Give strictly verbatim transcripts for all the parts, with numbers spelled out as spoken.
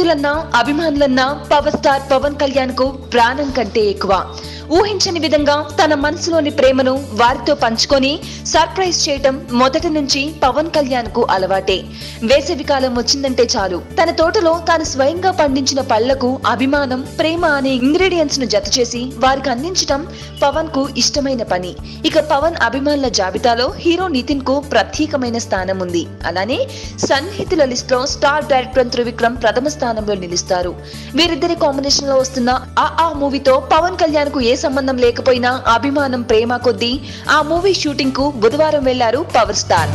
సన్నిహితులన్నా అభిమానులన్నా power star Pawan Kalyan కు ప్రాణం కంటే ఎక్కువ. ఊహించని విధంగా తన మనసులోని ప్రేమను వారితో పంచుకొని సర్ప్రైజ్ చేయటం మొదటి నుంచి పవన్ కళ్యాణ్ కు అలవాటే. వేసవి కాలం వచ్చిందంటే చాలు తన తోటలో తాను స్వయంగా పండించిన పళ్లకు అభిమానం, ప్రేమ అనే ఇంగ్రీడియంట్స్ ను జత చేసి వారికి అందించటం పవన్ కు ఇష్టమైన పని. ఇక పవన్ అభిమానుల జాబితాలో హీరో నితిన్ కు ప్రత్యేకమైన స్థానం ఉంది. అలానే సన్నిహితుల లిస్ట్ లో స్టార్ డైరెక్టర్ త్రివిక్రమ్ ప్రథమ స్థానంలో నిలుస్తారు. వీరిద్దరి కాంబినేషన్ లో వస్తున్న ఆ ఆ మూవీతో పవన్ కళ్యాణ్ కు ఏ సంబంధం లేకపోయినా అభిమానం, ప్రేమ కొద్దీ ఆ మూవీ షూటింగ్ కు బుధవారం వెళ్లారు power star.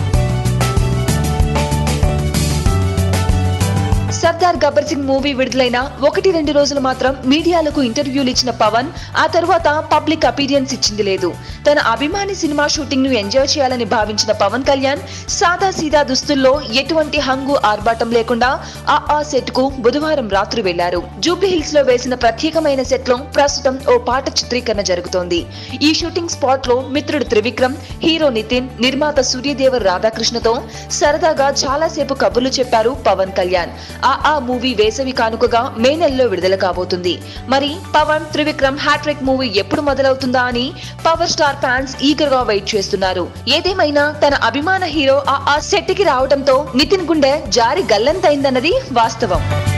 Sardaar Gabbar Singh movie విడుదలైన ఒకటి రెండు రోజులు మాత్రం మీడియాలకు ఇంటర్వ్యూలు ఇచ్చిన పవన్ ఆ తర్వాత పబ్లిక్ అపీరియన్స్ ఇచ్చింది లేదు. తన అభిమాని సినిమా షూటింగ్ ను ఎంజాయ్ చేయాలని భావించిన పవన్ కళ్యాణ్ సాదా సీదా దుస్తుల్లో ఎటువంటి హంగు ఆర్భాటం లేకుండా ఆ ఆ సెట్ కు బుధవారం రాత్రి వెళ్లారు. జూబ్లీ హిల్స్ లో వేసిన ప్రత్యేకమైన సెట్ లో ప్రస్తుతం ఓ పాట చిత్రీకరణ జరుగుతోంది. ఈ షూటింగ్ స్పాట్ లో మిత్రుడు త్రివిక్రమ్, హీరో నితిన్, నిర్మాత సూర్యదేవర్ రాధాకృష్ణతో సరదాగా చాలా సేపు కబుర్లు చెప్పారు పవన్ కళ్యాణ్. ఆ ఆ మూవీ వేసవి కానుకగా మే నెలలో విడుదల కాబోతుంది. మరి పవన్ త్రివిక్రమ్ హ్యాట్రిక్ మూవీ ఎప్పుడు మొదలవుతుందా అని పవర్ స్టార్ ఫ్యాన్స్ ఈగర్ గా వెయిట్ చేస్తున్నారు. ఏదేమైనా తన అభిమాన హీరో ఆ ఆ సెట్ కి రావడంతో నితిన్ గుండె జారి గల్లంతైందన్నది వాస్తవం.